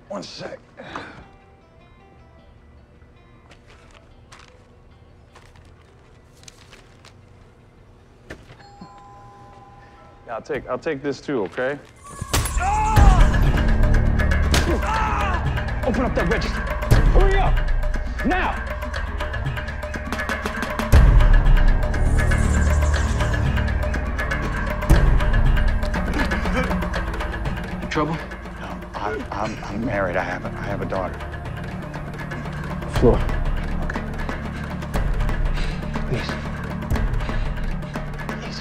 One sec. Yeah, I'll take this too, okay? Open up that register. Hurry up! Now! Trouble? No, I'm married. I have a daughter. Floor. Okay. Please. Please.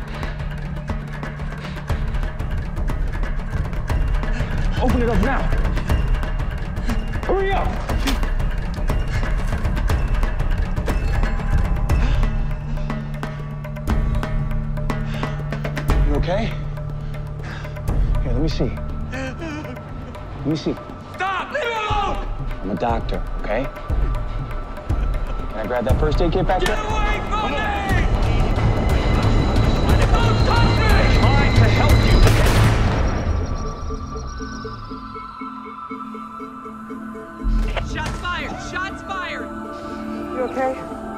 Open it up now. Hurry up! You okay? Here, let me see. Let me see. Stop! Leave me alone! I'm a doctor, okay? Can I grab that first aid kit back Get there? away from me! Don't touch me! I'm trying to help you. Shots fired! Shots fired! You okay?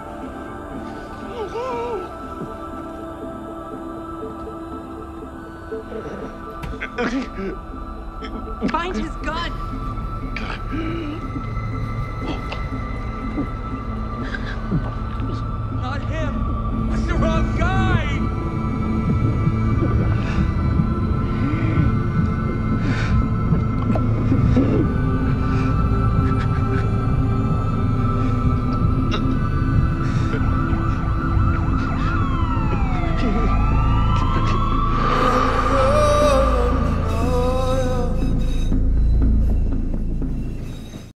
Find his gun! Not him! It's the wrong gun!